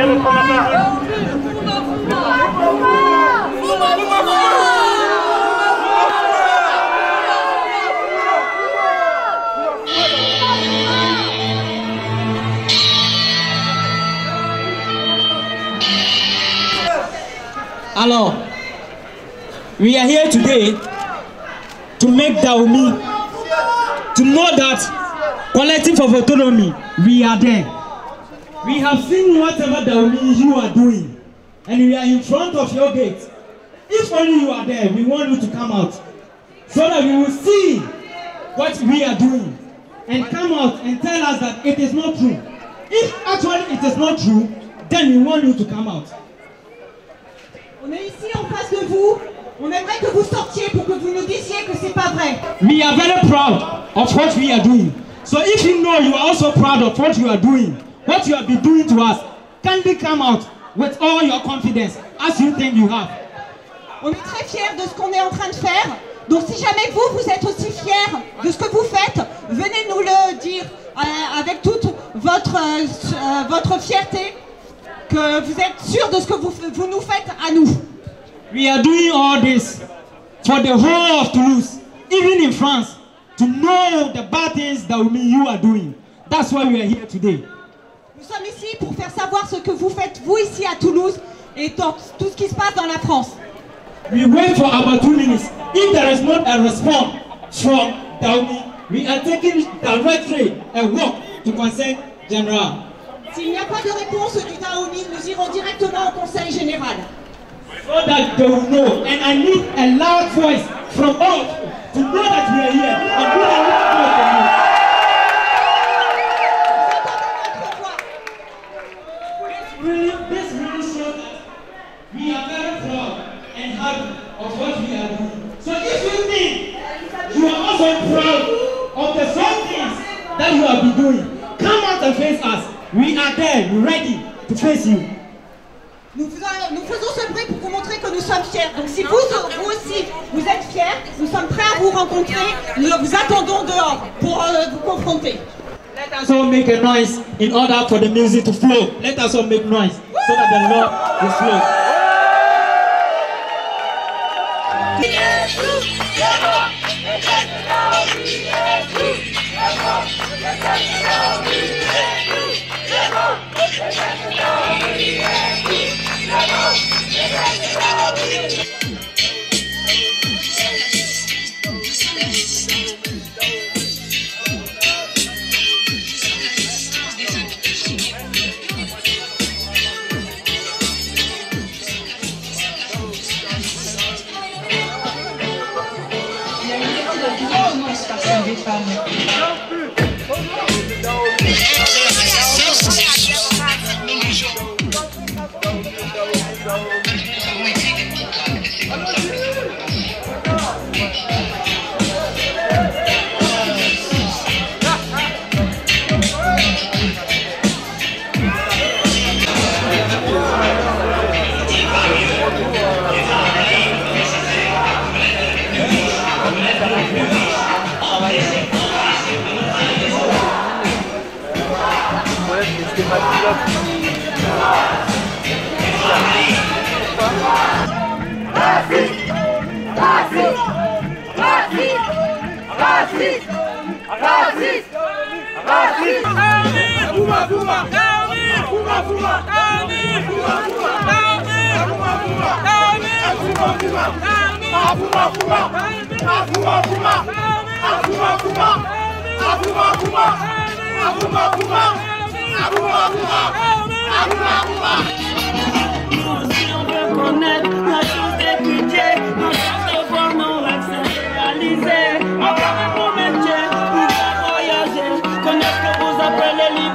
Quel autre matin? Alors, we are here today to make Dahomey to know that collective of autonomy, we are there. We have seen whatever Dahomey you are doing, and we are in front of your gate. If only you are there, we want you to come out so that we will see what we are doing and come out and tell us that it is not true. If actually it is not true, then we want you to come out. On est ici en face de vous. On aimerait que vous sortiez pour que vous nous disiez que c'est pas vrai. We are very proud of what we are doing. So if you know you are also proud of what you are doing, what you have been doing to us, kindly come out with all your confidence as you think you have. On est très fiers de ce qu'on est en train de faire. Donc si jamais vous êtes aussi fiers de ce que vous faites, venez nous le dire avec toute votre fierté, que vous êtes sûr de ce que vous nous faites à nous. We are doing all this for the whole of Toulouse, even in France, to know the bad things that you are doing. That's why we are here today. Nous sommes ici pour faire savoir ce que vous faites, vous ici à Toulouse, et tout ce qui se passe dans la France. We wait for about 2 minutes. If there is not a response from Dahomey, we are taking directly a walk to Conseil General. S'il n'y a pas de réponse du Dahomey, nous irons directement au Conseil Général. So that they will know, and I need a loud voice from all to know that we are here and we are not from you. This really shows that we are very proud and happy of what we are doing. So if you think you are also proud of the same things that you have been doing, come out and face us. We are there, ready to face you. Nous faisons ce bruit pour vous montrer que nous sommes fiers. Donc si vous aussi vous êtes fiers, nous sommes prêts à vous rencontrer. Nous vous attendons dehors pour vous confronter. Let us all make a noise in order for the music to flow. Let us all make noise so that the Lord will flow. Connaître la chose d'étudier, nos chances de voir nos rêves se réaliser. Encore un bon métier, pouvoir voyager, connaître ce que vous appelez